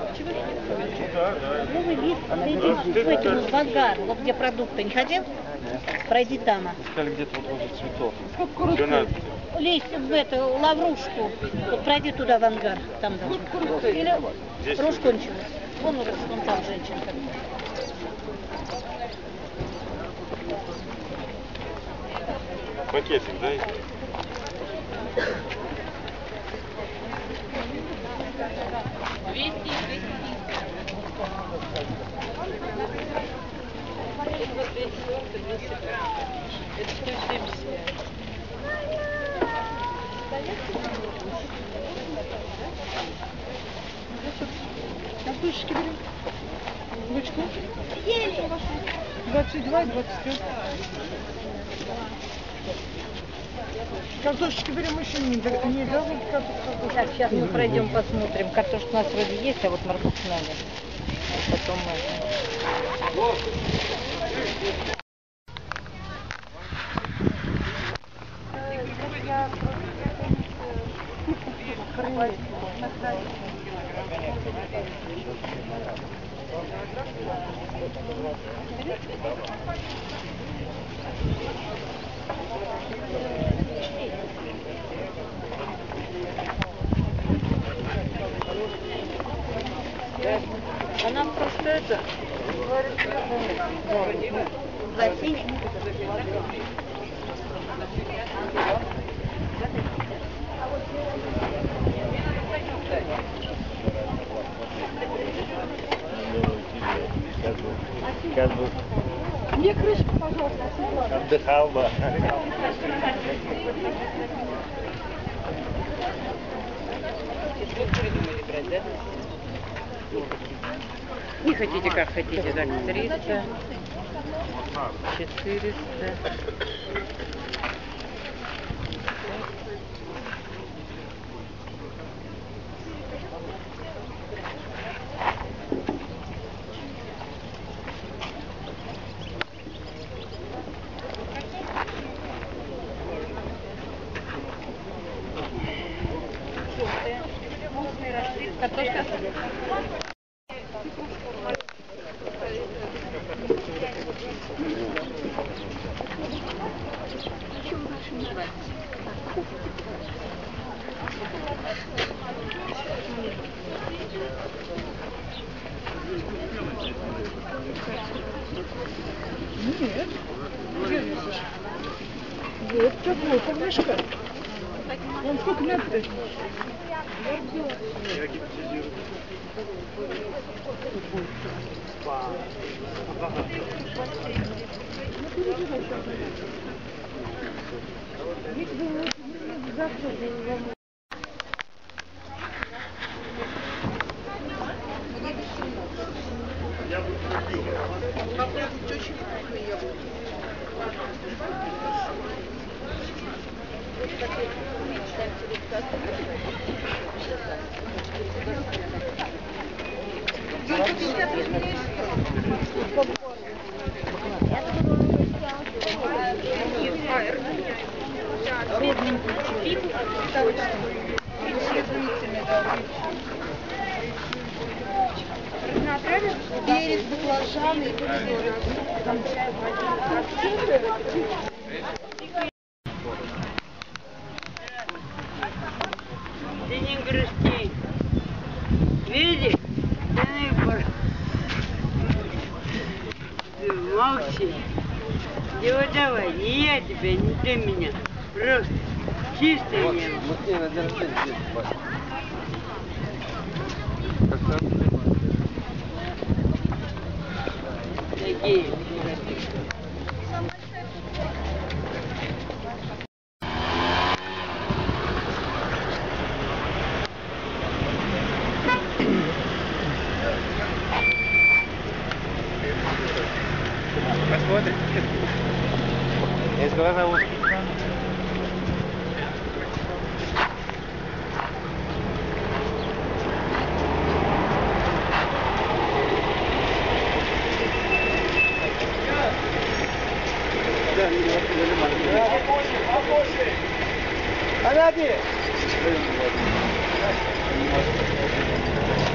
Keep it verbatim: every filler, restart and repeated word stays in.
Новый вид, в ангар, вот где продукты не ходил, пройди там. Сказали, где-то вот возле цветов. Лезь в эту лаврушку, вот пройди туда в ангар, там даже. Или рожь кончилась. Вон, вон там женщинка. Пакетик, дай. двести, двести. Это сто семьдесят. Картошечки берем. Бычку. двадцать два и двадцать пять. Картошечки берем еще не, не дали картошку. Так, сейчас мы пройдем, посмотрим. Картошка у нас вроде есть, а вот морковь надо. Потом мы... Она просто это... Гостиник. Как бы Мне крышку, пожалуйста. отдыхал бы. Не хотите, как хотите, так, триста, четыреста. Картошка? Нет. Вот такой, помнишка. Вам сколько лет-то? Попробуйте очень вкусные яблоки. Перец, баклажаны и помидоры. Ты не грусти. Видишь? Ты не грусти. Ты молчи. Ты вот давай, не я тебя, не ты меня. Просто чистое небо. Мы с ней на день рождения здесь, Вася. Такие. Посмотрим. Есть глаза узкие. Анади!